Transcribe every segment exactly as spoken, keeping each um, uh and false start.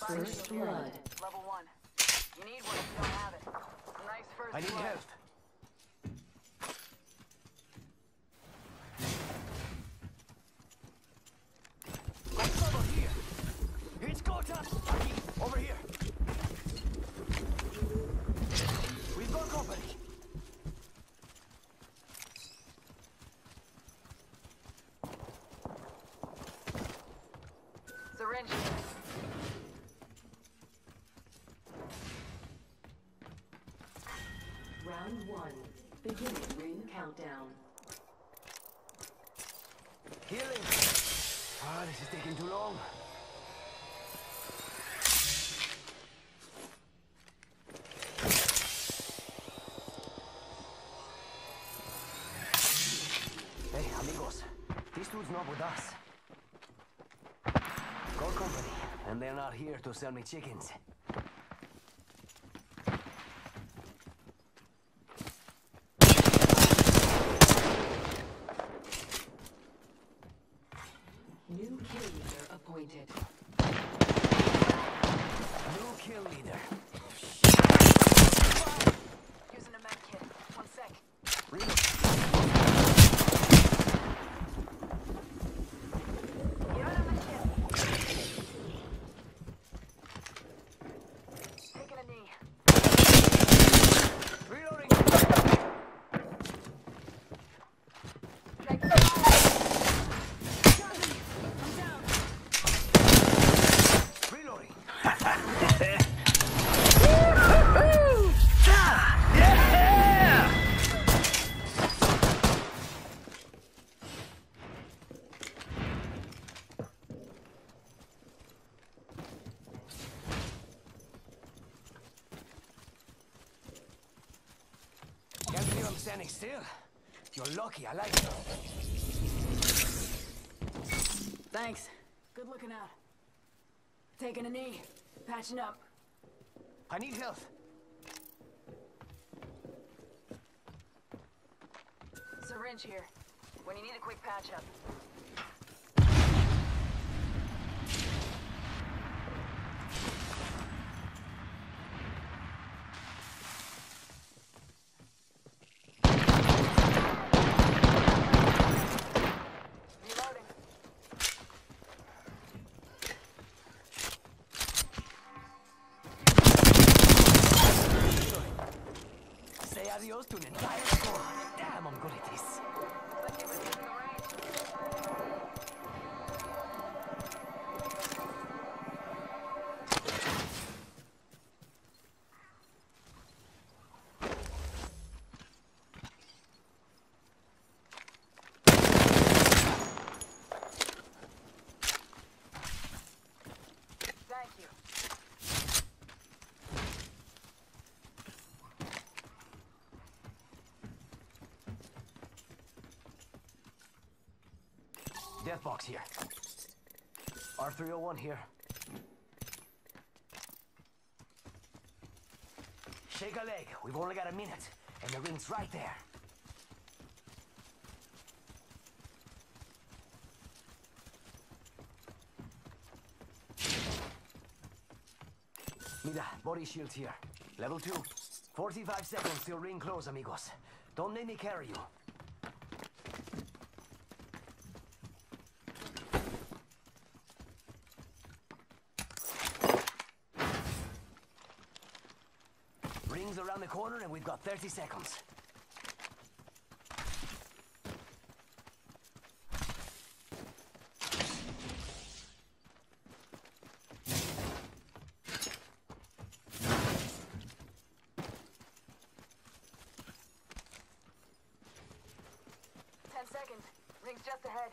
First blood. Level one. You need one if you don't have it. Nice first I need blood. help. Over here. It's go time. Over here. We've got company. Syringe. Round one. Beginning ring countdown. Healing. Ah, this is taking too long. Hey, amigos. This dude's not with us. Gold company, and they're not here to sell me chickens. New kill leader appointed. New kill leader. Using a med kit. One sec. Reload. You're out of med kit. Taking a knee. Reloading. Take fire. Reloading. Can't believe I'm standing still. You're lucky, I like it. Thanks. Good looking out. Taking a knee. Patching up. I need help. Syringe here. When you need a quick patch up. Reloading. Say adios to an entire squad. Damn, I'm good at this. Like it was in the range. Thank you. Death box here. R three oh one here. Shake a leg. We've only got a minute, and the ring's right there. Mira, body shield here. Level two. forty-five seconds till ring close, amigos. Don't make me carry you. Ring's around the corner and we've got thirty seconds. Ten seconds. Ring's just ahead.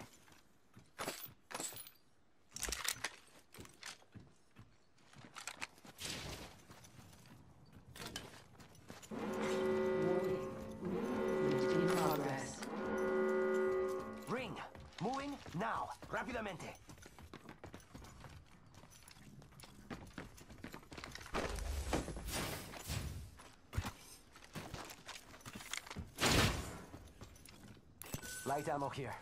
Warning. Movement in progress. Ring. Moving now. Rápidamente. Light ammo here.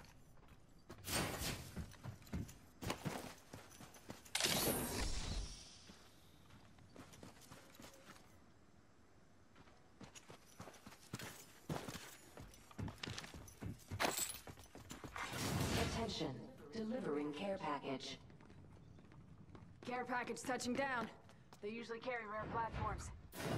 Delivering care package. Care package touching down. They usually carry rare platforms.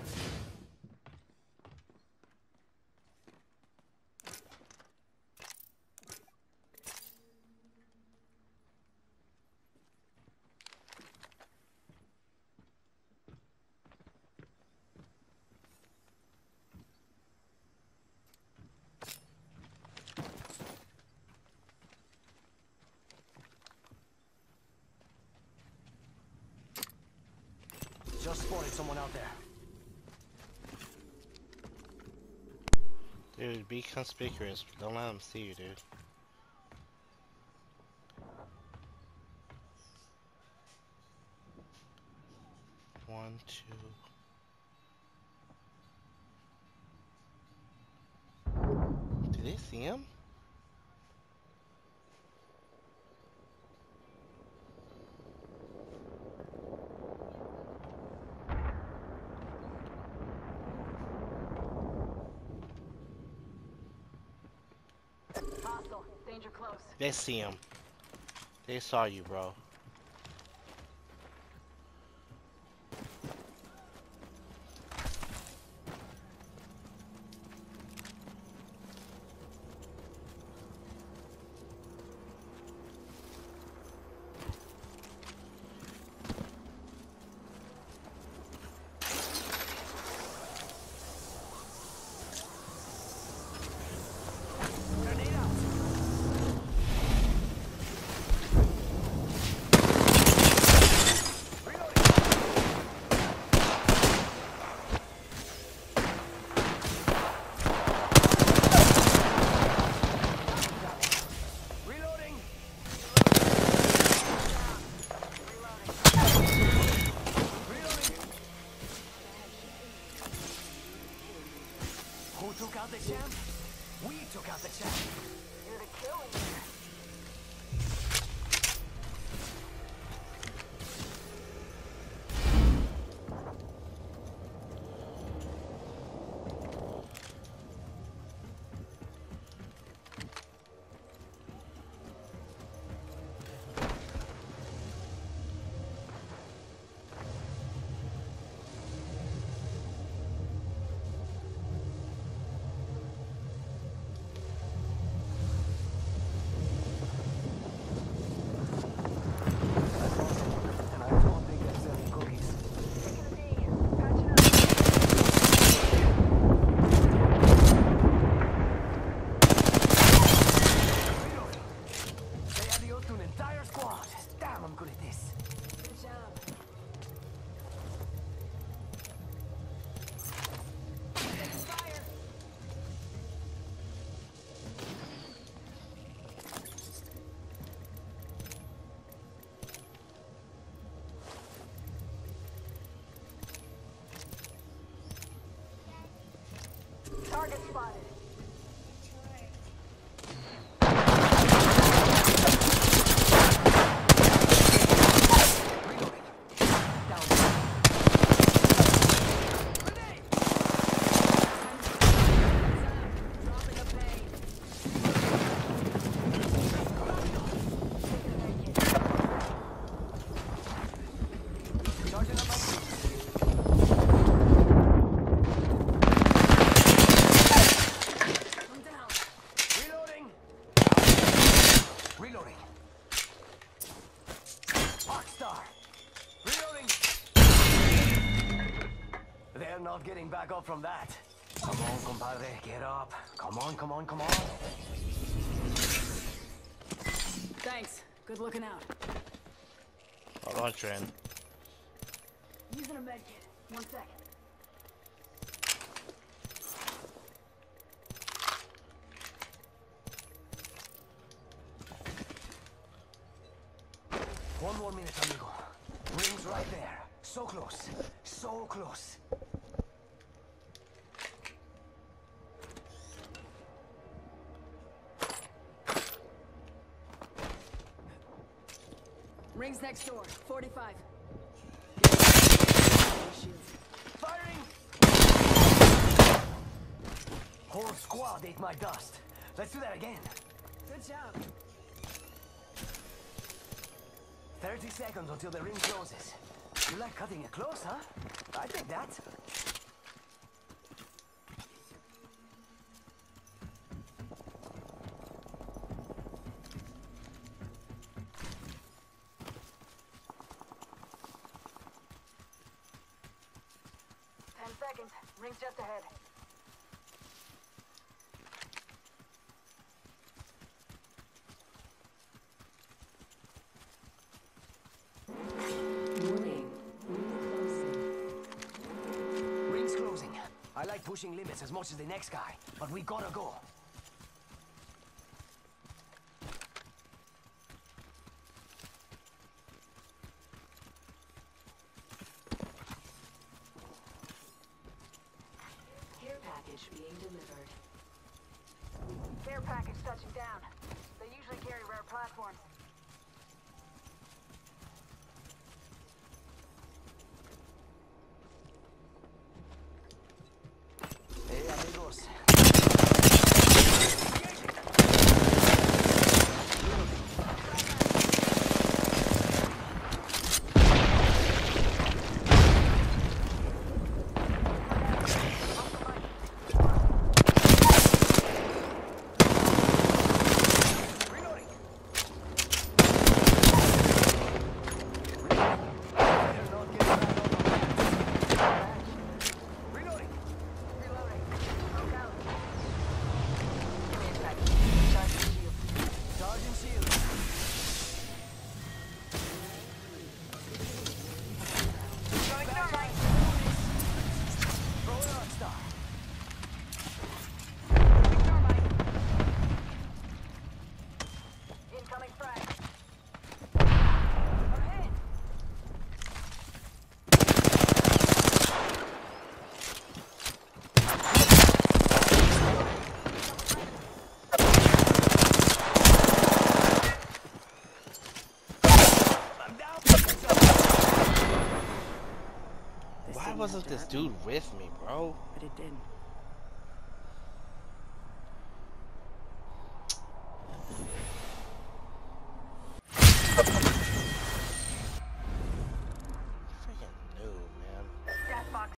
Just spotted someone out there. Dude, be conspicuous. Don't let them see you, dude. One, two. Did they see him? Hostile. Danger close. They see him. They saw you, bro. Target spotted. Not getting back up from that. Come on, compadre, get up. Come on, come on, come on. Thanks. Good looking out. I'll launch her in. Using a med kit. One second. One more minute, amigo. Ring's right there. So close. So close. Rings next door. forty-five. Firing! Whole squad ate my dust. Let's do that again. Good job. thirty seconds until the ring closes. You like cutting it close, huh? I think that. Ten seconds. Ring's just ahead. Warning. Ring closing. Ring's closing. I like pushing limits as much as the next guy, but we gotta go. Care package being delivered. Care package touching down. They usually carry rare platforms. Hey, amigos. Reloading. Better not get back on the back. Reloading. Reloading. Smoke out. Charging shield. Charging shield. Throwing thermite. Throw it on, star. Throwing thermite. Incoming frag. We're hit. I'm down. Why wasn't this dude with me, bro? But it didn't.